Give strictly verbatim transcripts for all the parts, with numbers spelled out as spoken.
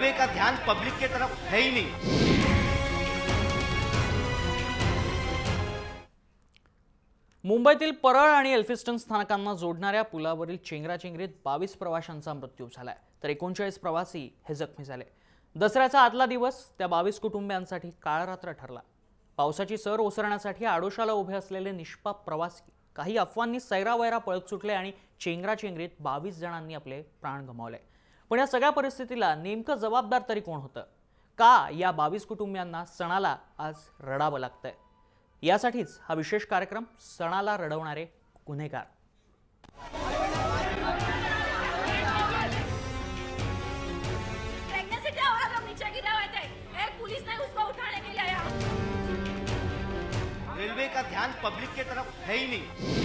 Railway का ध्यान public के तरफ है ही नहीं। मुंबईतील परळ आणि एल्फिस्टन स्थानकांना जोडणाऱ्या पुलावरील चेंगराचेंगरीत बावीस प्रवाशांचा मृत्यू झालाय, तर एकोणचाळीस प्रवासी हे जखमी झाले। दसऱ्याचा आदला दिवस त्या बावीस कुटुंबियांसाठी काळरात्र ठरला। पावसाची सर ओसरण्यासाठी आडोशाला उभे असलेले निष्पाप प्रवासी काही अफवांनी सैरावैरा पळत सुटले आणि चेंगराचेंगरीत बावीस जणांनी आपले प्राण गमावले। पण या सगळ्या परिस्थितीला नेमकं जबाबदार तरी कोण होतं? का या बावीस कुटुंबियांना सणाला आज रडावं लागतंय? यासाठीच हा विशेष कार्यक्रम सणाला रडवणारे गुन्हेगार। रेलवे का ध्यान पब्लिक के तरफ है ही नहीं।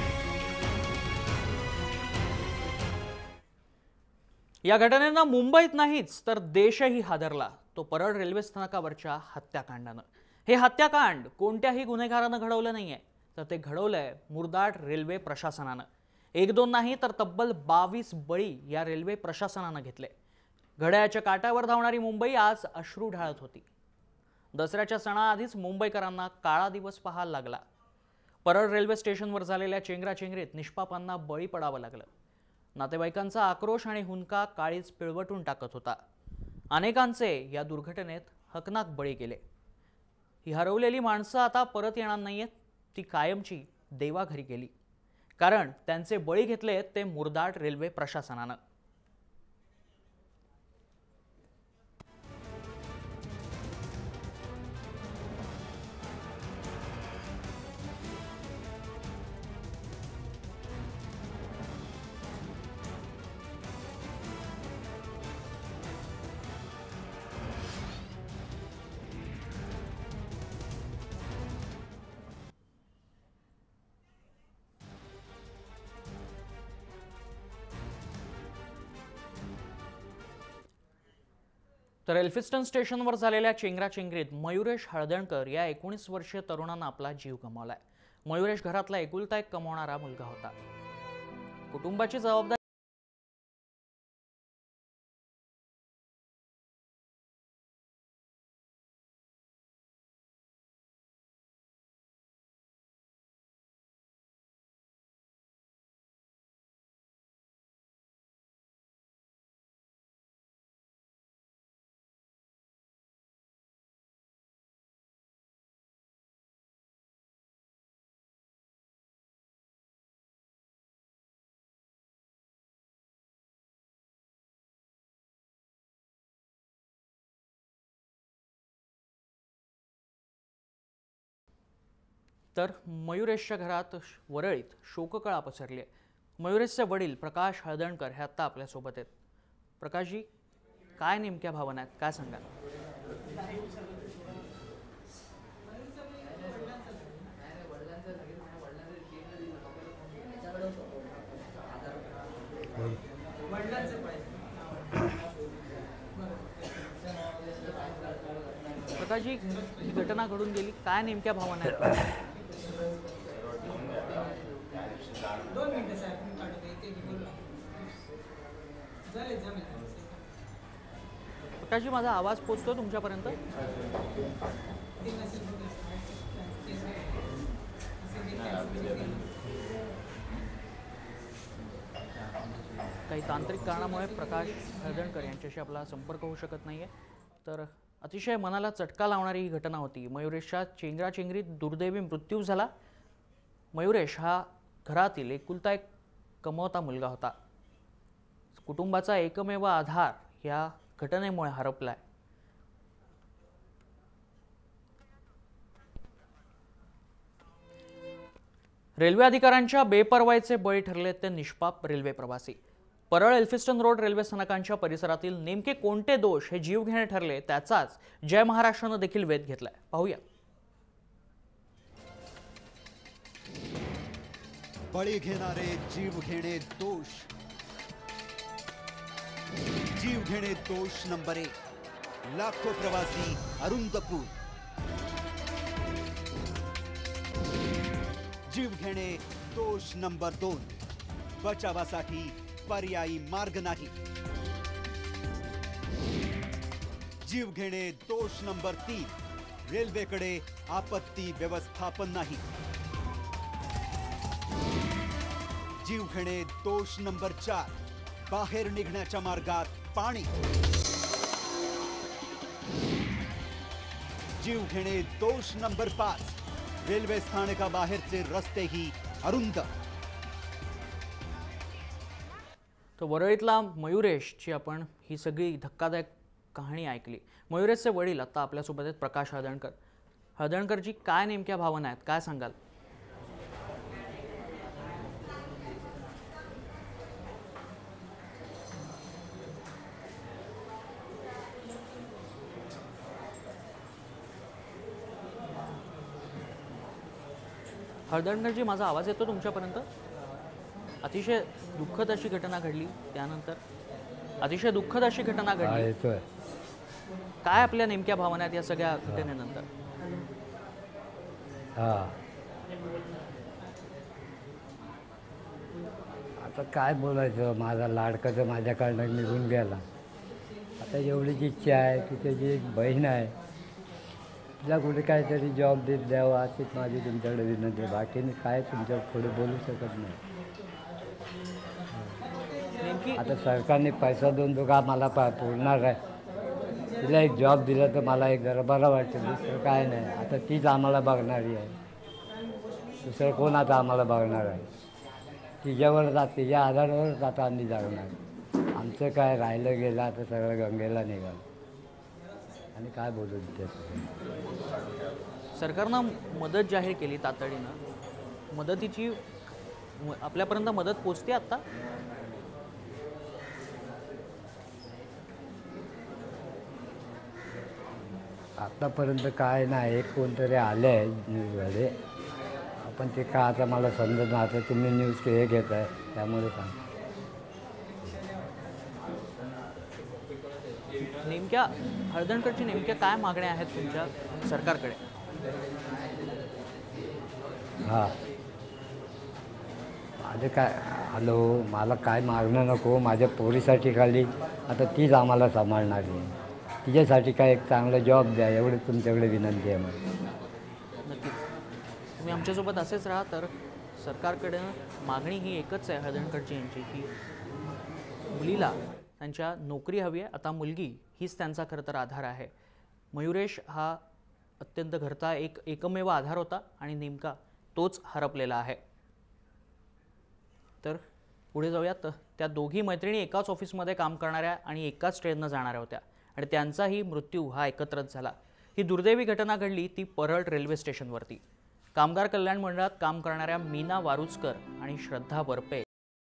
या घटनेनं मुंबईत नाहीच तर देशही हादरला, तो परळ रेल्वे स्थानकावरच्या हत्याकांडानं। हे हत्याकांड कोणत्याही गुन्हेगारानं घडवलं नाहीये, तर ते घडवलंय मुरदाड रेल्वे प्रशासनानं। एक दोन नाही तर तब्बल बावीस बळी या रेल्वे प्रशासनानं घेतले। घड्याळाच्या काट्यावर धावणारी मुंबई आज अश्रू ढाळत होती। दसऱ्याच्या सणाआधीच मुंबईकरांना काळा दिवस पाहायला लागला। परळ रेल्वे स्टेशनवर झालेल्या चेंगराचेंगरीत निष्पापांना बळी पडावं लागलं। नातेवाईकांचा आक्रोश आणि हुंदका काळीच पिळवटून टाकत होता। अनेकांचे या दुर्घटनेत हकनाक बळी गेले। ही हरवलेली माणसं आता परत येणार नाहीयेत, ती कायमची देवाघरी गेली, कारण त्यांचे बळी घेतले ते मुरदाड रेल्वे प्रशासनानं। तर एल्फिस्टन स्टेशनवर झालेल्या चेंगराचेंगरीत मयुरेश हळदणकर या एकोणीस वर्षीय तरुणानं आपला जीव गमावलाय। मयुरेश घरातला एकुलता एक कमावणारा मुलगा होता। कुटुंबाची जबाबदारी तर मयुरेशच्या घरात वरळीत शोककळा पसरली आहे। मयुरेशचे वडील प्रकाश हळदणकर हे आता आपल्या सोबत आहेत। प्रकाशजी, काय नेमक्या भावना आहेत, काय सांगाल? प्रकाशजी, ही घटना घडून गेली, काय नेमक्या भावना आहेत? प्रकाशजी, माझा आवाज पोहोचतो तुमच्यापर्यंत? काही तांत्रिक कारणामुळे प्रकाश हळदणकर यांच्याशी आपला संपर्क होऊ शकत नाहीये। तर अतिशय मनाला चटका लावणारी ही घटना होती। मयुरेशच्या चेंगराचेंगरीत दुर्दैवी मृत्यू झाला। मयुरेश हा घरातील एकुलता एक कमवता मुलगा होता। कुटुंबाचा एकमेव आधार या घटनेमुळे हरपलाय। रेल्वे अधिकाऱ्यांच्या बेपर्वाईचे बळी ठरले ते निष्पाप रेल्वे प्रवासी। परळ एल्फिस्टन रोड रेल्वे स्थानकांच्या परिसरातील नेमके कोणते दोष हे जीवघेणे ठरले त्याचाच जय महाराष्ट्राने देखील वेध घेतलाय। पाहूया। बळी घेणारे जीव घेणे दोष। जीव घेणे दोष नंबर एक, लाखो प्रवासी अरुंदपूर। जीव घेणे दोष नंबर दोन, बचावासाठी पर्यायी मार्ग नाही। जीवघेणे दोष नंबर तीन, रेल्वेकडे आपत्ती व्यवस्थापन नाही. जीवघेणे दोष नंबर चार, बाहेर निघण्याच्या मार्गात पाणी. जीवघेणे दोष नंबर पाच, रेल्वे स्थानकाबाहेरचे रस्तेही अरुंद. तो वरळीतला मयुरेशची आपण ही सगळी धक्कादायक कहाणी ऐकली. मयुरेशचे वडील आता आपल्यासोबत आहेत प्रकाश हळदणकर. हळदणकरजी काय नेमक्या भावना आहेत, काय सांगाल? हळदणकरजी, माझा आवाज येतो तुमच्यापर्यंत? अतिशय दुःखद अशी घटना घडली, त्यानंतर अतिशय दुःखद अशी घटना घडली. काय आपल्या नेमक्या भावना आहेत या सगळ्या घटनेनंतर? हा, आता काय बोलायचं, माझा लाडका तर माझ्याकडनं निघून गेला. आता एवढीच इच्छा आहे की त्याची एक बहीण आहे, तिला कुठे काहीतरी जॉब देत द्यावा अशीच माझी तुमच्याकडे विनंती आहे. बाकी मी काय तुमच्या पुढे बोलू शकत नाही. आता सरकारने पैसा देऊन तो का मला पा पुरणार आहे. तिला एक जॉब दिला तर मला एक जरा बरं वाटेल, दुसरं काय नाही. आता तीच आम्हाला बघणारी आहे, दुसरं कोण आता आम्हाला बघणार आहे. तिच्यावर जात तिच्या आधारावरच आता आम्ही जगणार. आमचं काय राहिलं गेलं आता सगळं गंगेला निघालं आणि काय बोलू त्याचं. सरकारनं मदत जाहीर केली तातडीनं. मदतीची आपल्यापर्यंत मदत पोचते आता? आतापर्यंत काय नाही. एक कोणतरी आले आहे न्यूजमध्ये, पण ते का आता मला समजत नाही. आता तुम्ही न्यूज हे घेत आहे त्यामुळे सांग. नेमक्या हळदणकरची नेमक्या काय मागण्या आहेत तुमच्या सरकारकडे? हां, माझे काय हॅलो मला काय मागणं नको. माझ्या पोरीसाठी खाली आता तीच आम्हाला सांभाळणारी आहे. तिच्यासाठी काय एक चांगला जॉब द्या, एवढी तुमच्याकडे विनंती आहे. मला नक्कीच तुम्ही आमच्यासोबत असेच राहा. तर सरकारकडे मागणी ही एकच आहे हळदणकरची यांची, की मुलीला त्यांच्या नोकरी हवी आहे. आता मुलगी हीच त्यांचा खरं तर आधार आहे. मयुरेश हा अत्यंत घरचा एक एकमेव आधार होता आणि नेमका तोच हरपलेला आहे. तर पुढे जाऊयात. त्या दोघी मैत्रिणी एकाच ऑफिसमध्ये काम करणाऱ्या आणि एकाच ट्रेननं जाणाऱ्या होत्या आणि त्यांचाही मृत्यू हा एकत्रच झाला. ही दुर्दैवी घटना घडली ती परळ रेल्वे स्टेशनवरती. कामगार कल्याण मंडळात काम करणाऱ्या मीना वारुचकर आणि श्रद्धा वरपे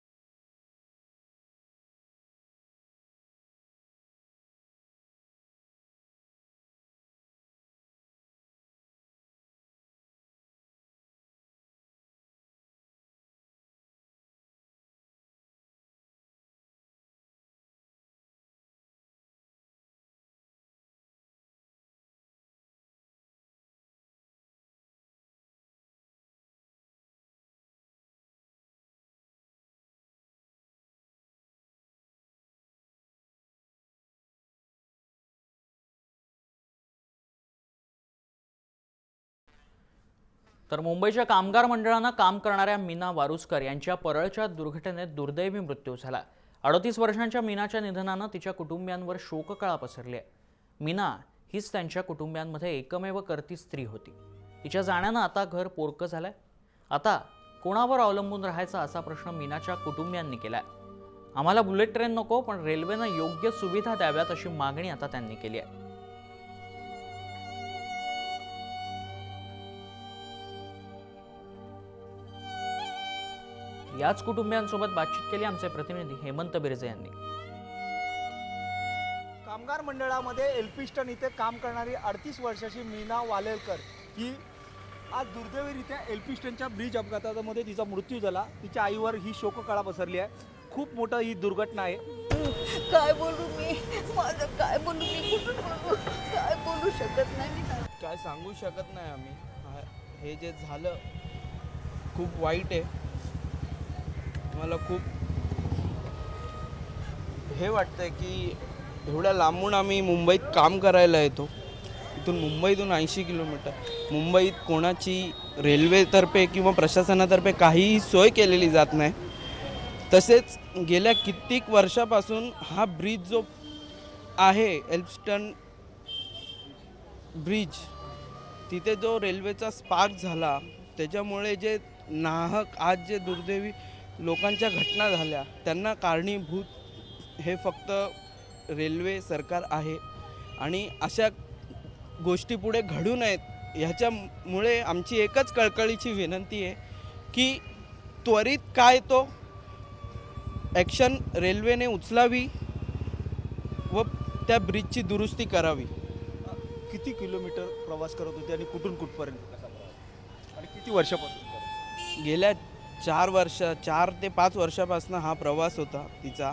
तर मुंबईच्या कामगार मंडळानं काम करणाऱ्या मीना वारुचकर यांच्या परळच्या दुर्घटनेत दुर्दैवी मृत्यू झाला. अडतीस वर्षांच्या मीनाच्या निधनानं तिच्या कुटुंबियांवर शोककळा पसरली आहे. मीना हीच त्यांच्या कुटुंबियांमध्ये एकमेव करती स्त्री होती. तिच्या जाण्यानं आता घर पोरकं झालंय. आता कोणावर अवलंबून राहायचा असा प्रश्न मीनाच्या कुटुंबियांनी केलाय. आम्हाला बुलेट ट्रेन नको, पण रेल्वेनं योग्य सुविधा द्याव्यात अशी मागणी आता त्यांनी केली आहे. याच कुटुंबियांसोबत बातचीत केली आमचे प्रतिनिधी हेमंत बिरजे यांनी. कामगार मंडळामध्ये एल्फिस्टन इथे काम करणारी अडतीस वर्षाची मीना वालेलकर ही आज दुर्दैवीरित्या एल्फिस्टनच्या ब्रिज अपघातामध्ये तिचा मृत्यू झाला. तिच्या आईवर ही शोककळा पसरली आहे. खूप मोठं ही दुर्घटना आहे. काय बोलू मी, माझं काय बोलू मी, कुठून बोलू, काय बोलू शकत नाही मी. काय सांगू शकत नाही आम्ही. हे जे झालं खूप वाईट आहे. मला खूप हे वाटतंय की एवढ्या लांबून आम्ही मुंबईत काम करायला येतो. इथून मुंबईतून ऐंशी किलोमीटर. मुंबईत कोणाची रेल्वेतर्फे किंवा प्रशासनातर्फे काहीही सोय केलेली जात नाही. तसेच गेल्या कित्येक वर्षापासून हा ब्रिज जो आहे एल्फस्टन ब्रिज, तिथे जो रेल्वेचा स्पार्क झाला त्याच्यामुळे जे नाहक आज जे दुर्दैवी लोकांच्या घटना झाल्या त्यांना कारणीभूत हे फक्त रेल्वे सरकार आहे. आणि अशा गोष्टी पुढे घडू नयेत ह्याच्यामुळे आमची एकच कळकळीची विनंती आहे की त्वरित काय तो ॲक्शन रेल्वेने उचलावी व त्या ब्रिजची दुरुस्ती करावी. किती किलोमीटर प्रवास करत होते आणि कुठून कुठपर्यंत आणि किती वर्षापासून? गेल्या चार वर्ष चार ते पाच वर्षापासून हा प्रवास होता तिचा.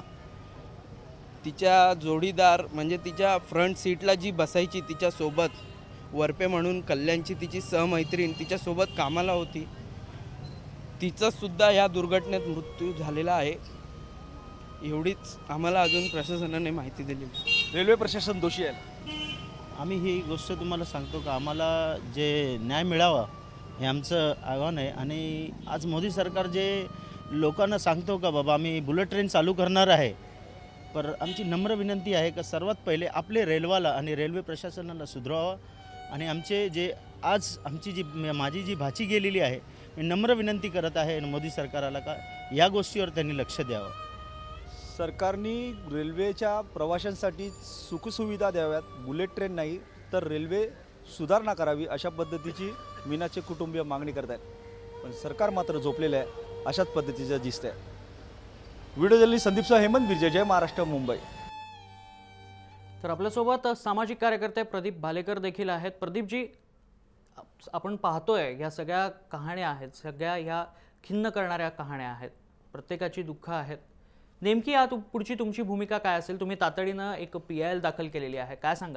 तिच्या जोडीदार म्हणजे तिच्या फ्रंट सीटला जी बसायची तिच्यासोबत वरपे म्हणून कल्याणची तिची सहमैत्रीण तिच्यासोबत कामाला होती, तिचासुद्धा या दुर्घटनेत मृत्यू झालेला आहे. एवढीच आम्हाला अजून प्रशासनाने माहिती दिली. रेल्वे प्रशासन दोषी आहे. आम्ही ही गोष्ट तुम्हाला सांगतो का आम्हाला जे न्याय मिळावा हे आमचं आव्हान आहे. आणि आज मोदी सरकार जे लोकांना सांगतो का बाबा आम्ही बुलेट ट्रेन चालू करणार आहे, पर आमची नम्र विनंती आहे का सर्वात पहिले आपले रेल्वेला आणि रेल्वे प्रशासनाला सुधारावं. आणि आमचे जे आज आमची जी माझी जी भाची गेलेली आहे, मी नम्र विनंती करत आहे मोदी सरकारला का या गोष्टीवर त्यांनी लक्ष द्यावं. सरकारने रेल्वेच्या प्रवाशांसाठी सुखसुविधा द्याव्यात, बुलेट ट्रेन नाही तर रेल्वे सुधारणा करावी अशा पद्धतीची मीनाचे कुटुंबीय मागणी करत आहेत. पण सरकार मात्र झोपलेलं आहे अशाच पद्धतीचं दिसतंय. व्हिडिओ जर्नलिस्ट संदीपसह हेमंत बिर्जे, जय महाराष्ट्र, मुंबई. तर आपल्यासोबत सामाजिक कार्यकर्ते प्रदीप भालेकर देखील आहेत. प्रदीपजी, आपण पाहतोय या सगळ्या कहाण्या आहेत, सगळ्या ह्या खिन्न करणाऱ्या कहाण्या आहेत, प्रत्येकाची दुःख आहेत. नेमकी या तु पुढची तुमची भूमिका काय असेल? तुम्ही तातडीनं एक पी आय एल दाखल केलेली आहे, काय सांगाल?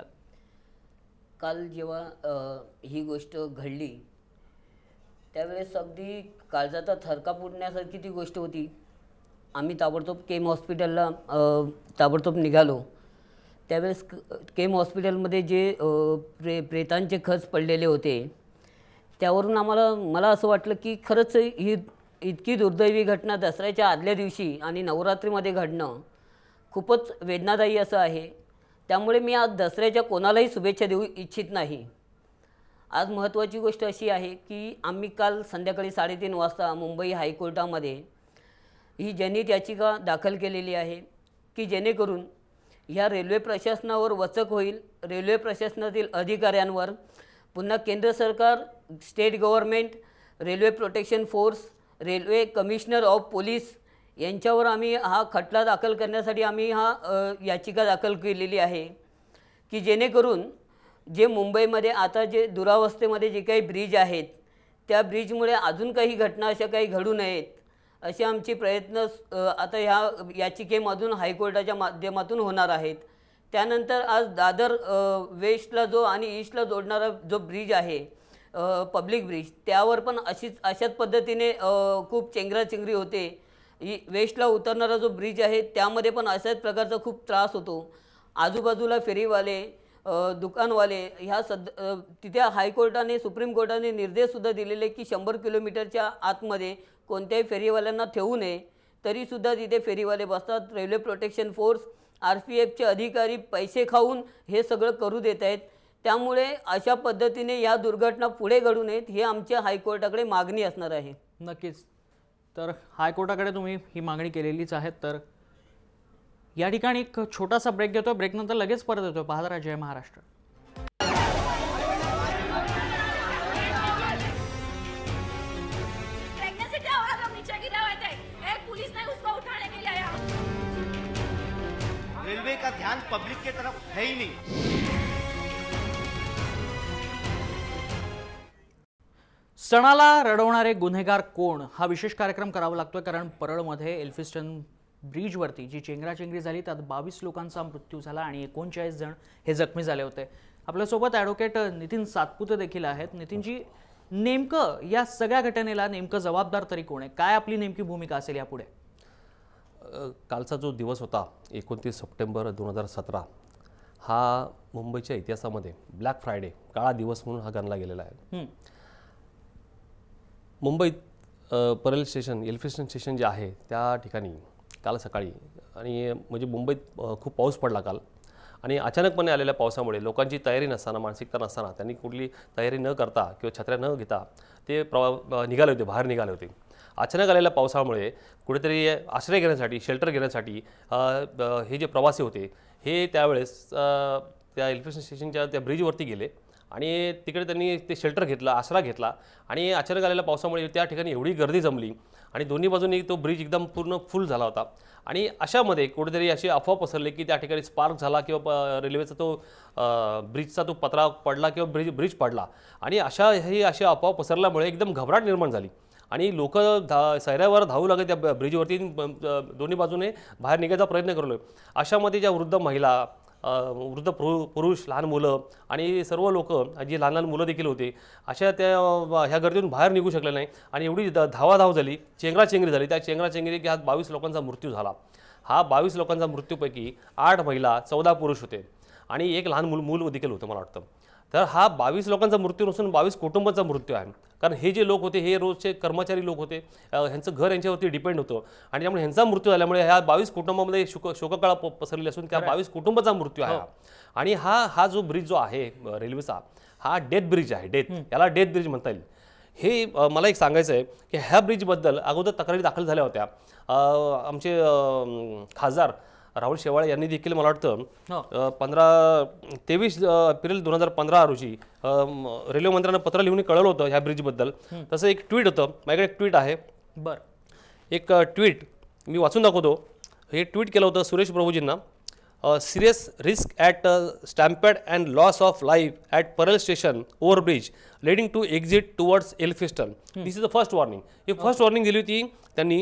काल जेव्हा ही गोष्ट घडली त्यावेळेस अगदी काळजाचा थरका फुटण्यासारखी ती गोष्ट होती. आम्ही ताबडतोब केम हॉस्पिटलला ताबडतोब निघालो. त्यावेळेस केम हॉस्पिटलमध्ये जे प्रे प्रेतांचे खच पडलेले होते त्यावरून आम्हाला मला असं वाटलं की खरंच ही इतकी दुर्दैवी घटना दसऱ्याच्या आदल्या दिवशी आणि नवरात्रीमध्ये घडणं खूपच वेदनादायी असं आहे. त्यामुळे मी आज दसऱ्याच्या कोणालाही शुभेच्छा देऊ इच्छित नाही. आज महत्त्वाची गोष्ट अशी आहे की आम्ही काल संध्याकाळी साडेतीन वाजता मुंबई हायकोर्टामध्ये ही जनहित याचिका दाखल केलेली आहे की जेणेकरून ह्या रेल्वे प्रशासनावर वचक होईल. रेल्वे प्रशासनातील अधिकाऱ्यांवर पुन्हा केंद्र सरकार, state government, railway protection force, railway commissioner of police यांच्यावर आम्ही हा खटला दाखल करण्यासाठी आम्ही हा याचिका दाखल केलेली आहे की जेणेकरून जे मुंबईमध्ये आता जे दुरावस्थेमध्ये जे काही ब्रिज आहेत त्या ब्रिजमुळे अजून काही घटना अशा काही घडू नयेत असे आमचे प्रयत्न आता ह्या याचिकेमधून हायकोर्टाच्या माध्यमातून होणार आहेत. त्यानंतर आज दादर वेस्टला जो आणि ईस्टला जोडणारा जो ब्रिज आहे पब्लिक ब्रिज त्यावर पण अशीच अशाच पद्धतीने खूप चेंगराचेंगरी होते. वेस्टला उतरणारा जो ब्रिज आहे त्यामध्ये पण अशाच प्रकारचा खूप त्रास होतो. आजूबाजूला फेरीवाले, दुकानवाले ह्या सद तिथे हायकोर्टाने सुप्रीम कोर्टाने निर्देशसुद्धा दिलेले की शंभर किलोमीटरच्या आतमध्ये कोणत्याही फेरीवाल्यांना ठेवू नये. तरीसुद्धा तिथे फेरीवाले बसतात. Railway protection force, R P एफचे अधिकारी पैसे खाऊन हे सगळं करू देत आहेत. त्यामुळे अशा पद्धतीने या दुर्घटना पुढे घडू नयेत ही आमच्या हायकोर्टाकडे मागणी असणार आहे. नक्कीच. तर हायकोर्टाकडे तुम्ही ही मागणी केलेलीच आहे. तर या ठिकाणी एक छोटासा ब्रेक घेतो. ब्रेकनंतर लगेच परत येतो. पाहत राहा जय महाराष्ट्र. रेलवे का ध्यान पब्लिक के तरफ है ही नहीं. सणाला रडवणारे गुन्हेगार कोण हा विशेष कार्यक्रम करावा लागतोय, कारण परळमध्ये एल्फिस्टन ब्रिजवरती जी चेंगराचेंगरी झाली त्यात बावीस लोकांचा मृत्यू झाला आणि एकोणचाळीस जण हे जखमी झाले होते. आपल्यासोबत ॲडव्होकेट नितीन सातपुते देखील आहेत. नितीनजी, नेमकं या सगळ्या घटनेला नेमकं जबाबदार तरी कोण आहे? काय आपली नेमकी भूमिका असेल यापुढे? कालचा जो दिवस होता एकोणतीस सप्टेंबर दोन हजार सतरा हा मुंबईच्या इतिहासामध्ये ब्लॅक फ्रायडे काळा दिवस म्हणून हा गणला गेलेला आहे. मुंबईत परेल स्टेशन एल्फिस्टन स्टेशन जे आहे त्या ठिकाणी काल सकाळी आणि म्हणजे मुंबईत खूप पाऊस पडला काल आणि अचानकपणे आलेल्या पावसामुळे लोकांची तयारी नसताना मानसिकता नसताना त्यांनी कुठली तयारी न करता किंवा छत्र्या न घेता ते प्रवा निघाले होते बाहेर निघाले होते. अचानक आलेल्या पावसामुळे कुठेतरी आश्रय घेण्यासाठी शेल्टर घेण्यासाठी हे जे प्रवासी होते हे त्यावेळेस त्या एल्फिस्टन स्टेशनच्या त्या ब्रिजवरती गेले आणि तिकडे त्यांनी ते शेल्टर घेतला आसरा घेतला आणि अचानक आलेल्या पावसामुळे त्या ठिकाणी एवढी गर्दी जमली आणि दोन्ही बाजूंनी तो ब्रिज एकदम पूर्ण फुल झाला होता आणि अशामध्ये कुठेतरी अशी अफवा पसरली की त्या ठिकाणी स्पार्क झाला किंवा रेल्वेचा तो ब्रिजचा तो पत्रा पडला किंवा ब्रिज ब्रिज पडला आणि अशा ही अशी अफवा पसरल्यामुळे एकदम घबराट निर्माण झाली आणि लोक धा सैऱ्यावर धावू लागले त्या ब्रिजवरती दोन्ही बाजूने बाहेर निघायचा प्रयत्न करलो. अशामध्ये ज्या वृद्ध महिला वृद्ध पुरु पुरुष लहान मुलं आणि सर्व लोक जी लहान लहान मुलं देखील होते अशा त्या ह्या गर्दीतून बाहेर निघू शकले नाही आणि एवढी धावाधाव झाली चेंगराचेंगरी झाली. त्या चेंगराचेंगरी की हा बावीस लोकांचा मृत्यू झाला. हा बावीस लोकांचा मृत्यूपैकी आठ महिला चौदा पुरुष होते आणि एक लहान मूल मूल देखील होतं मला वाटतं. तर हा बावीस लोकांचा मृत्यू नसून बावीस कुटुंबाचा मृत्यू आहे कारण हे जे लोक होते हे रोजचे कर्मचारी लोक होते ह्यांचं घर यांच्यावरती डिपेंड होतं आणि त्यामुळे ह्यांचा मृत्यू झाल्यामुळे ह्या बावीस कुटुंबामध्ये शोक शोककळा पसरलेली असून त्या बावीस कुटुंबाचा मृत्यू आहे. आणि हा हा जो ब्रिज जो आहे रेल्वेचा हा डेथ ब्रिज आहे. डेथ याला डेथ ब्रिज म्हणता येईल. हे मला एक सांगायचं आहे की ह्या ब्रिजबद्दल अगोदर तक्रारी दाखल झाल्या होत्या. आमचे खासदार राहुल शेवाळे यांनी देखील मला वाटतं पंधरा तेवीस एप्रिल दोन हजार पंधरा रोजी रेल्वे मंत्र्यांना पत्र लिहून कळवलं होतं ह्या ब्रिजबद्दल. तसं एक ट्विट होतं माझ्याकडे एक ट्विट आहे. बरं एक ट्विट मी वाचून दाखवतो. हे ट्विट केलं होतं सुरेश प्रभूजींना. Serious risk at stampede and loss of life at Parel station over bridge leading to exit towards Elphinstone. This is the first warning. ही फर्स्ट वॉर्निंग दिली होती त्यांनी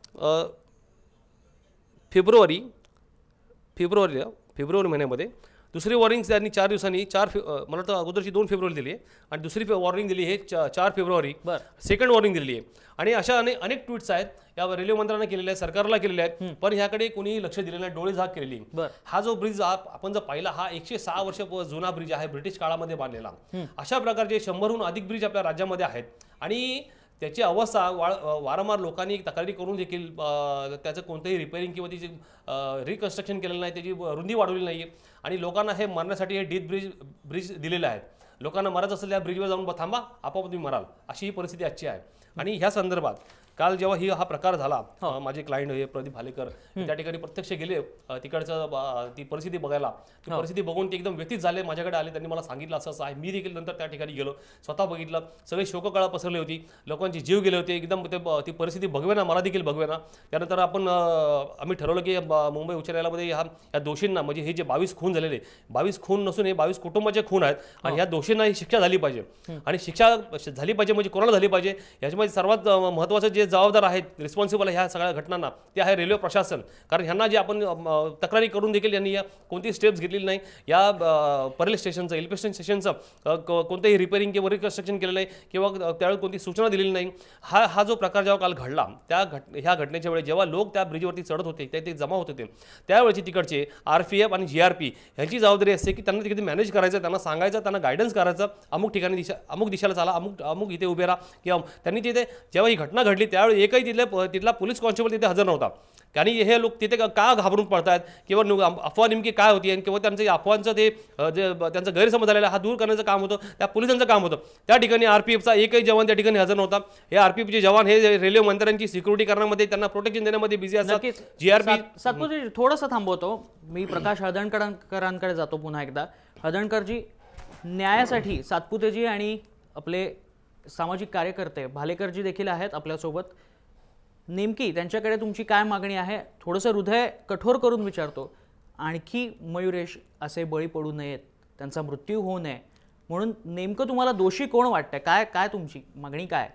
फेब्रुवारी फेब्रुवारीला फेब्रुवारी महिन्यामध्ये. दुसरी वॉर्निंग त्यांनी चार दिवसांनी चार फे मला वाटतं अगोदरची दोन फेब्रुवारी दिली आहे आणि दुसरी वॉर्निंग दिली हे चा चार फेब्रुवारी सेकंड वॉर्निंग दिलेली आहे. आणि अशा अनेक अनेक ट्विट्स आहेत या रेल्वे मंत्र्यांना केलेल्या आहेत सरकारला केलेल्या आहेत पण ह्याकडे कोणी लक्ष दिलेलं नाही डोळे झाक केलेली. हा जो ब्रिज आपण जर पाहिला हा एकशे सहा वर्ष जुना ब्रिज आहे ब्रिटिश काळामध्ये बांधलेला. अशा प्रकारचे शंभरहून अधिक ब्रिज आपल्या राज्यामध्ये आहेत आणि त्याची अवस्था वा वारंवार लोकांनी तक्रारी करून देखील त्याचं कोणतंही रिपेअरिंग किंवा त्याची रिकन्स्ट्रक्शन केलेलं नाही त्याची रुंदी वाढवली नाही आहे आणि लोकांना हे मरण्यासाठी हे डेथ ब्रिज ब्रिज दिलेले आहेत. लोकांना मरायचं असेल त्या ब्रिजवर जाऊन थांबा आपोआप तुम्ही मराल अशी ही परिस्थिती आजची आहे. आणि ह्या संदर्भात काल जेव्हा ही हा प्रकार झाला माझे क्लायंट हे प्रदीप भालेकर त्या ठिकाणी प्रत्यक्ष गेले तिकडचं ती परिस्थिती बघायला. ती परिस्थिती बघून ते एकदम व्यथित झाले माझ्याकडे आले त्यांनी मला सांगितलं असं असं आहे. मी देखील नंतर त्या ठिकाणी गेलो स्वतः बघितलं सगळे शोककळा पसरली होती लोकांचे जीव गेले होते एकदम ते ती परिस्थिती बघवेना मला देखील बघवेना. त्यानंतर आपण आम्ही ठरवलं की मुंबई उच्च न्यायालयामध्ये ह्या या दोषींना म्हणजे हे जे बावीस खून झालेले बावीस खून नसून हे बावीस कुटुंबाचे खून आहेत आणि ह्या दोषींना ही शिक्षा झाली पाहिजे आणि शिक्षा झाली पाहिजे म्हणजे कोणाला झाली पाहिजे याच्यामध्ये सर्वात महत्त्वाचं जे जबाबदार आहेत रिस्पॉन्सिबल ह्या सगळ्या घटनांना ते आहे रेल्वे प्रशासन. कारण ह्यांना जे आपण तक्रारी करून देखील यांनी या कोणतीही स्टेप्स घेतलेली नाही. या परेल स्टेशनचं एल्फिस्टन स्टेशनचं कोणतेही रिपेअरिंग किंवा रिकन्स्ट्रक्शन केलं नाही किंवा त्यावेळी कोणती सूचना दिलेली नाही. हा हा जो प्रकार जेव्हा काल घडला त्या घट ह्या घटनेच्या वेळी जेव्हा लोक त्या ब्रिजवरती चढत होते त्या ते जमा होत होते त्यावेळेची तिकडचे आर पी एफ आणि जी आर पी ह्यांची जबाबदारी असते की त्यांना तिकडे मॅनेज करायचं त्यांना सांगायचं त्यांना गायडन्स करायचं अमुक ठिकाणी दिशा अमुक दिशेला चाला अमुक अमुक इथे उभे राहा किंवा त्यांनी तिथे जेव्हा ही घटना घडली त्यावेळी एकही तिथले तिथला पोलीस कॉन्स्टेबल तिथे हजर नव्हता. आणि हे लोक तिथे का घाबरून पडतात किंवा अफवा नेमकी काय होती आणि किंवा त्यांचं अफवांचं ते जे त्यांचा गैरसमज झालेला हा दूर करण्याचं काम होतं त्या पोलिसांचं काम होतं. त्या ठिकाणी आर पी एफचा एकही जवान त्या ठिकाणी हजर नव्हता. हे आर पी एफचे जवान हे रेल्वे मंत्र्यांची सिक्युरिटी करण्यामध्ये त्यांना प्रोटेक्शन देण्यामध्ये बिझी असतात. जी आर पी सातपुते थोडंसं थांबवतो मी प्रकाश हळदणकरांकडे जातो पुन्हा एकदा. हळदणकरजी न्यायासाठी सातपुतेजी आणि आपले सामाजिक कार्यकर्ते भालेकरजी देखील आहेत आपल्यासोबत. नेमकी त्यांच्याकडे तुमची काय मागणी आहे थोडंसं हृदय कठोर करून विचारतो. आणखी मयुरेश असे बळी पडू नयेत त्यांचा मृत्यू होऊ नये म्हणून नेमकं तुम्हाला दोषी कोण वाटतंय काय काय तुमची मागणी काय?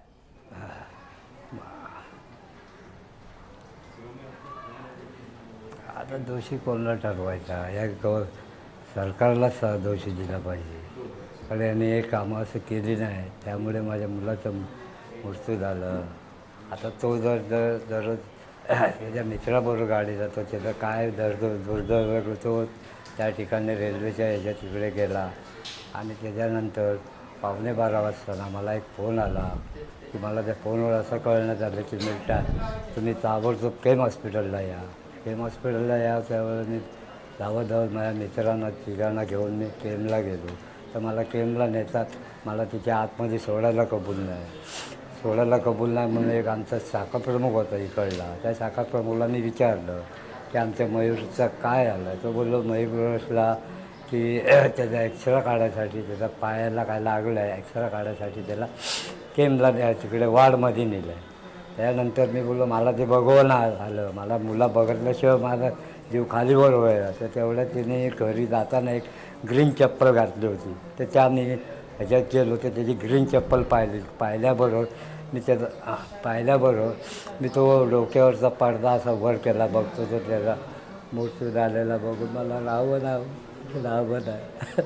आता दोषी कोणाला ठरवायचा या गव सरकारलाच दोषी दिला पाहिजे. कारण यांनी हे कामं असं केली नाही त्यामुळे माझ्या मुलाचं मृत्यू झालं. आता तो जर दर दररोज त्याच्या मित्राबरोबर गाडी जातो त्याचा काय दर्द दुर्दैव तो त्या ठिकाणी रेल्वेच्या ह्याच्या तिकडे गेला आणि त्याच्यानंतर पावणे बारा वाजता मला एक फोन आला की मला त्या फोनवर असं कळण्यात आलं की मिळता तुम्ही ताबडतोब केम हॉस्पिटलला या. केम हॉस्पिटलला या. त्यावेळेला मी धावत धावत माझ्या मित्रांना तिघांना घेऊन मी केमला गेलो. तर मला केमला नेतात, मला तिच्या आतमध्ये सोडायला कबूल नाही. सोडायला कबूल नाही म्हणून एक आमचा शाखा प्रमुख होता इकडला. त्या शाखा प्रमुखाला मी विचारलं की आमच्या मयूरचं काय आलं. तो बोललो मयूरला की त्याचा एक्सरा काढायसाठी, त्याचा पायाला काय लागलं आहे, एक्सरा काढायसाठी त्याला केमला तिकडे वार्डमध्ये नेलं आहे. त्यानंतर मी बोललो मला ते बघवणं आलं, मला मुला बघितल्याशिवाय माझा जीव खालीवर व्हायला. तर तेवढ्या तिने घरी जाताना एक ग्रीन चप्पल घातली होती. तर त्याने ह्याच्यात गेलो तर त्याची ग्रीन चप्पल पाहिली. पाहिल्याबरोबर मी त्याचा पाहिल्याबरोबर मी तो डोक्यावरचा पडदा असा वर केला, बघतो तो त्याचा मृत्यू झालेला बघून मला राहावं नाव राहावं नाही.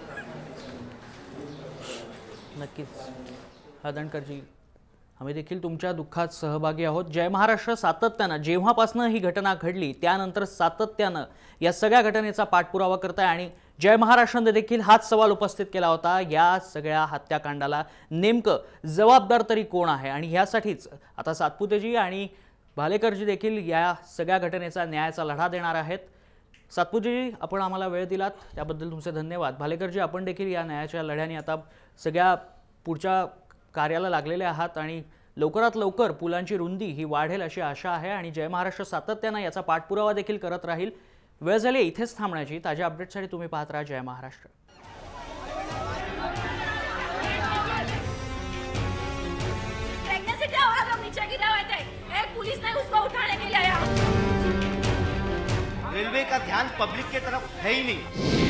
नक्कीच हदणकरजी, आम्ही देखील तुमच्या दुःखात सहभागी आहोत. जय महाराष्ट्र सातत्यानं जेव्हापासनं ही घटना घडली त्यानंतर सातत्यानं या सगळ्या घटनेचा पाठपुरावा करताय आणि जय महाराष्ट्राने देखील हाच सवाल उपस्थित केला होता, या सगळ्या हत्याकांडाला नेमकं जबाबदार तरी कोण आहे. आणि ह्यासाठीच आता सातपुतेजी आणि भालेकरजी देखील या सगळ्या घटनेचा न्यायाचा लढा देणार आहेत. सातपुतेजी, आपण आम्हाला वेळ दिलात त्याबद्दल तुमचे धन्यवाद. भालेकरजी, आपण देखील या न्यायाच्या लढ्याने आता सगळ्या पुढच्या कार्याला लागलेले आहात आणि लवकरात लवकर पुलांची रुंदी ही वाढेल अशी आशा आहे आणि जय महाराष्ट्र सातत्यानं याचा पाठपुरावा देखील करत राहील. वेळ झाली इथेच थांबण्याची. ताज्या अपडेट्ससाठी तुम्ही पाहत राहा जय महाराष्ट्र. रेलवे का ध्यान पब्लिक के तरफ है ही नहीं.